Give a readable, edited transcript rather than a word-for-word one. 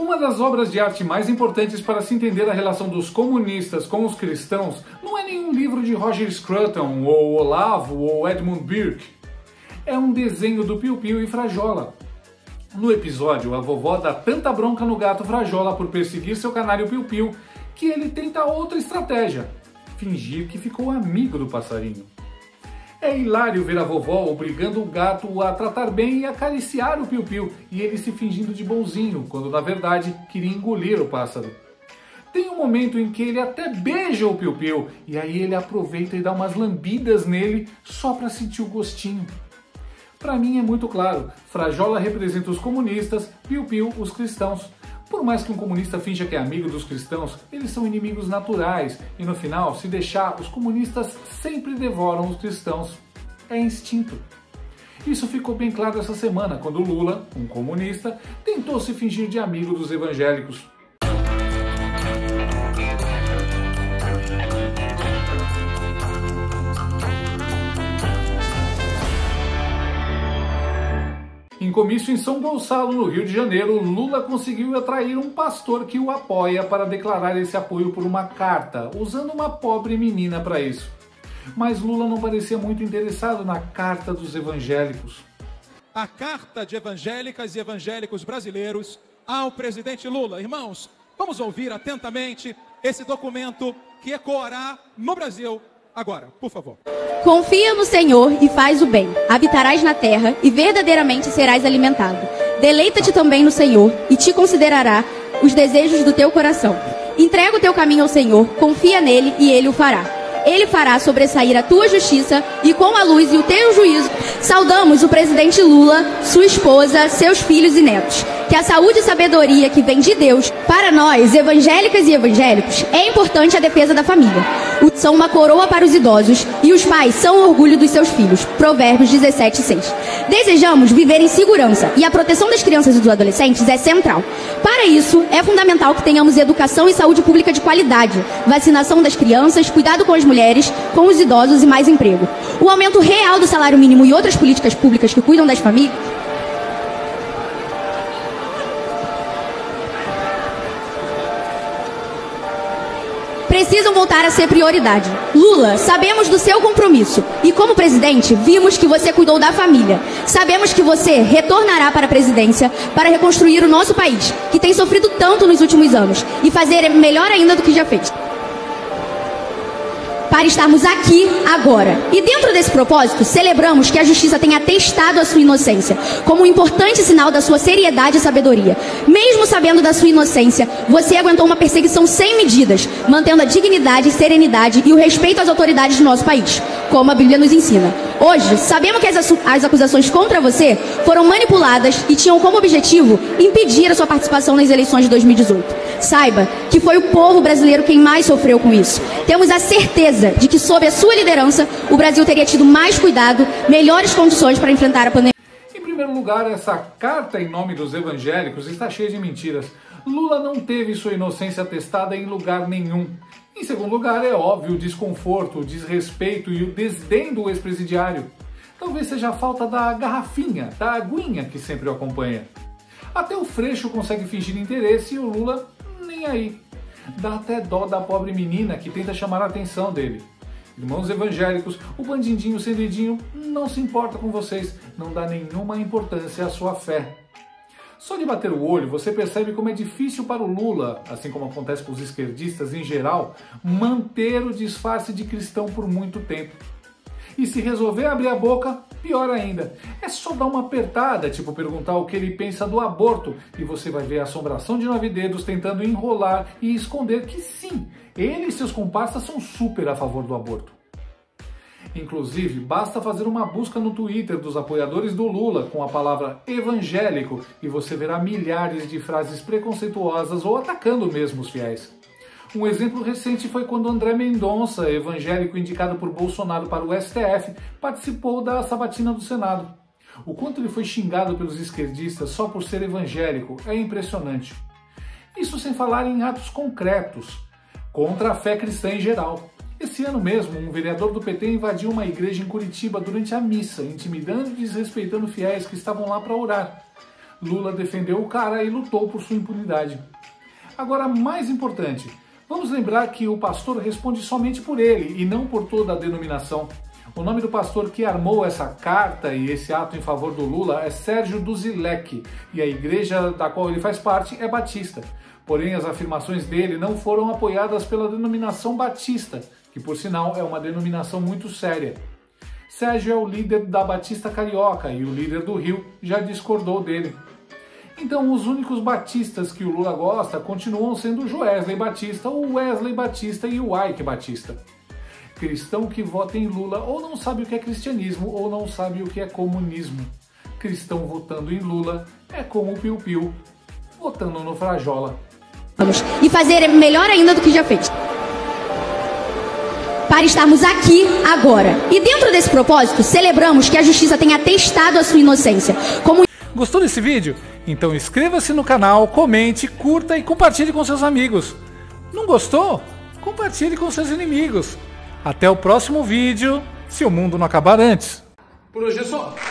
Uma das obras de arte mais importantes para se entender a relação dos comunistas com os cristãos não é nenhum livro de Roger Scruton, ou Olavo, ou Edmund Burke. É um desenho do Piu Piu e Frajola. No episódio, a vovó dá tanta bronca no gato Frajola por perseguir seu canário Piu Piu que ele tenta outra estratégia: fingir que ficou amigo do passarinho. É hilário ver a vovó obrigando o gato a tratar bem e acariciar o Piu Piu, e ele se fingindo de bonzinho, quando na verdade queria engolir o pássaro. Tem um momento em que ele até beija o Piu Piu, e aí ele aproveita e dá umas lambidas nele só para sentir o gostinho. Para mim é muito claro, Frajola representa os comunistas, Piu Piu os cristãos. Por mais que um comunista finja que é amigo dos cristãos, eles são inimigos naturais e no final, se deixar, os comunistas sempre devoram os cristãos. É instinto. Isso ficou bem claro essa semana, quando Lula, um comunista, tentou se fingir de amigo dos evangélicos. Em comício em São Gonçalo, no Rio de Janeiro, Lula conseguiu atrair um pastor que o apoia para declarar esse apoio por uma carta, usando uma pobre menina para isso. Mas Lula não parecia muito interessado na carta dos evangélicos. A carta de evangélicas e evangélicos brasileiros ao presidente Lula. Irmãos, vamos ouvir atentamente esse documento que ecoará no Brasil agora, por favor. Confia no Senhor e faz o bem. Habitarás na terra e verdadeiramente serás alimentado. Deleita-te também no Senhor e te considerará os desejos do teu coração. Entrega o teu caminho ao Senhor, confia nele e ele o fará. Ele fará sobressair a tua justiça e com a luz e o teu juízo. Saudamos o presidente Lula, sua esposa, seus filhos e netos. Que a saúde e sabedoria que vem de Deus, para nós, evangélicas e evangélicos, é importante a defesa da família. São uma coroa para os idosos e os pais são o orgulho dos seus filhos. Provérbios 17:6. Desejamos viver em segurança e a proteção das crianças e dos adolescentes é central. Para isso, é fundamental que tenhamos educação e saúde pública de qualidade, vacinação das crianças, cuidado com as mulheres, com os idosos e mais emprego. O aumento real do salário mínimo e outras políticas públicas que cuidam das famílias precisam voltar a ser prioridade. Lula, sabemos do seu compromisso e como presidente, vimos que você cuidou da família. Sabemos que você retornará para a presidência para reconstruir o nosso país, que tem sofrido tanto nos últimos anos, e fazer melhor ainda do que já fez. Para estarmos aqui agora. E dentro desse propósito, celebramos que a justiça tenha atestado a sua inocência, como um importante sinal da sua seriedade e sabedoria. Mesmo sabendo da sua inocência, você aguentou uma perseguição sem medidas, mantendo a dignidade, serenidade e o respeito às autoridades do nosso país, como a Bíblia nos ensina. Hoje, sabemos que as acusações contra você foram manipuladas e tinham como objetivo impedir a sua participação nas eleições de 2018. Saiba que foi o povo brasileiro quem mais sofreu com isso. Temos a certeza de que, sob a sua liderança, o Brasil teria tido mais cuidado, melhores condições para enfrentar a pandemia. Em primeiro lugar, essa carta em nome dos evangélicos está cheia de mentiras. Lula não teve sua inocência atestada em lugar nenhum. Em segundo lugar, é óbvio o desconforto, o desrespeito e o desdém do ex-presidiário. Talvez seja a falta da garrafinha, da aguinha que sempre o acompanha. Até o Freixo consegue fingir interesse e o Lula nem aí. Dá até dó da pobre menina que tenta chamar a atenção dele. Irmãos evangélicos, o bandidinho cedidinho não se importa com vocês, não dá nenhuma importância à sua fé. Só de bater o olho, você percebe como é difícil para o Lula, assim como acontece com os esquerdistas em geral, manter o disfarce de cristão por muito tempo. E se resolver abrir a boca, pior ainda. É só dar uma apertada, tipo perguntar o que ele pensa do aborto, e você vai ver a assombração de 9 dedos tentando enrolar e esconder que sim, ele e seus comparsas são super a favor do aborto. Inclusive, basta fazer uma busca no Twitter dos apoiadores do Lula com a palavra evangélico e você verá milhares de frases preconceituosas ou atacando mesmo os fiéis. Um exemplo recente foi quando André Mendonça, evangélico indicado por Bolsonaro para o STF, participou da sabatina do Senado. O quanto ele foi xingado pelos esquerdistas só por ser evangélico é impressionante. Isso sem falar em atos concretos, contra a fé cristã em geral. Esse ano mesmo, um vereador do PT invadiu uma igreja em Curitiba durante a missa, intimidando e desrespeitando fiéis que estavam lá para orar. Lula defendeu o cara e lutou por sua impunidade. Agora, mais importante, vamos lembrar que o pastor responde somente por ele e não por toda a denominação. O nome do pastor que armou essa carta e esse ato em favor do Lula é Sérgio Duzilek, e a igreja da qual ele faz parte é batista. Porém, as afirmações dele não foram apoiadas pela denominação batista, que por sinal é uma denominação muito séria. Sérgio é o líder da Batista Carioca e o líder do Rio já discordou dele. Então, os únicos batistas que o Lula gosta continuam sendo o Joesley Batista, o Wesley Batista e o Ike Batista. Cristão que vota em Lula ou não sabe o que é cristianismo ou não sabe o que é comunismo. Cristão votando em Lula é como o Piu Piu votando no Frajola. E fazer melhor ainda do que já fez. Para estarmos aqui agora. E dentro desse propósito, celebramos que a justiça tenha atestado a sua inocência. Gostou desse vídeo? Então inscreva-se no canal, comente, curta e compartilhe com seus amigos. Não gostou? Compartilhe com seus inimigos. Até o próximo vídeo, se o mundo não acabar antes. Por hoje é só.